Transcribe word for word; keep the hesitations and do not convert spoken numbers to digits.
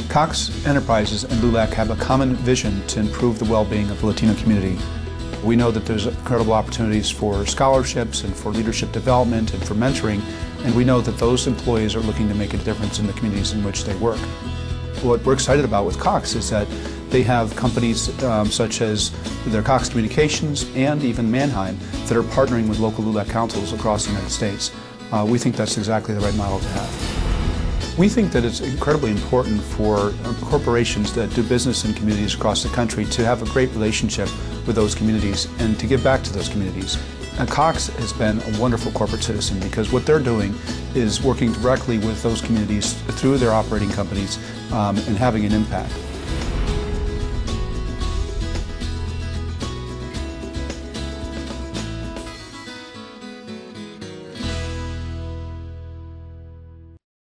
Cox Enterprises and L U L A C have a common vision to improve the well-being of the Latino community. We know that there's incredible opportunities for scholarships and for leadership development and for mentoring, and we know that those employees are looking to make a difference in the communities in which they work. What we're excited about with Cox is that they have companies um, such as their Cox Communications and even Mannheim that are partnering with local L U L A C councils across the United States. Uh, we think that's exactly the right model to have. We think that it's incredibly important for corporations that do business in communities across the country to have a great relationship with those communities and to give back to those communities. And Cox has been a wonderful corporate citizen because what they're doing is working directly with those communities through their operating companies um, and having an impact.